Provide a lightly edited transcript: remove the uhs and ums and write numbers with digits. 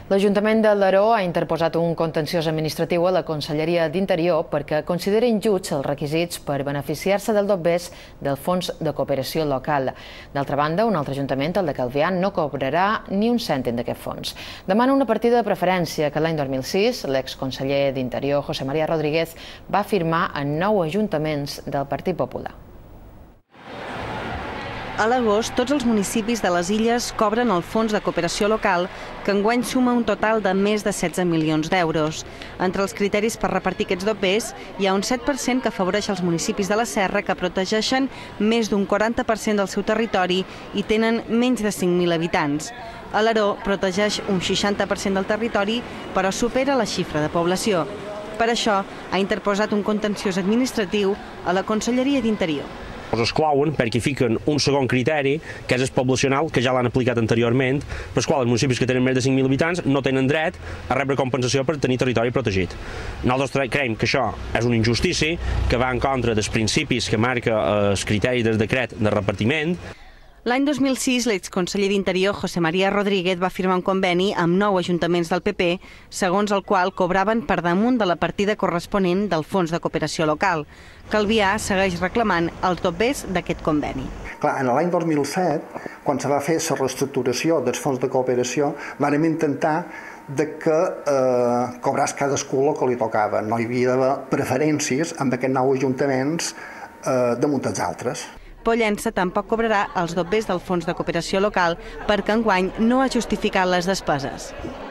L'Ajuntament de Alaró ha interposat un contenciós administratiu a la Conselleria d'Interior perquè considera injusts els requisits per beneficiar-se del dobbers del Fons de Cooperació Local. D'altra banda, un altre ajuntament, el de Calvià, no cobrarà ni un cèntim d'aquest fons. Demana una partida de preferència que l'any 2006 l'exconseller d'Interior, José María Rodríguez, va firmar en 9 ajuntaments del Partit Popular. A l'agost, tots els municipis de les illes cobren el Fons de Cooperació Local, que enguany suma un total de més de 16 milions d'euros. Entre els criteris per repartir aquests dobbers, hi ha un 7% que afavoreix els municipis de la Serra, que protegeixen més d'un 40% del seu territori i tenen menys de 5.000 habitants. Alaró protegeix un 60% del territori, però supera la xifra de població. Per això, ha interposat un contenciós administratiu a la Conselleria d'Interior. Els exclouen perquè fiquen un segon criteri, que és el poblacional, que ja l'han aplicat anteriorment, per qual els municipis que tenen més de 5.000 habitants no tenen dret a rebre compensació per tenir territori protegit. Nosaltres creiem que això és una injustícia, que va en contra dels principis que marca el criteri del decret de repartiment. L'any 2006, l'exconseller d'Interior, José María Rodríguez, va firmar un conveni amb 9 ajuntaments del PP, segons el qual cobraven per damunt de la partida corresponent del Fons de Cooperació Local. Calvià segueix reclamant els dobbers d'aquest conveni. Clar, en l'any 2007, quan se va fer la reestructuració dels fons de cooperació, vam intentar que cobràs cadascú el que li tocava. No hi havia d'haver preferències amb aquests 9 ajuntaments damunt dels altres. Pollença tampoc cobrarà els dobbers del Fons de Cooperació Local perquè enguany no ha justificat les despeses.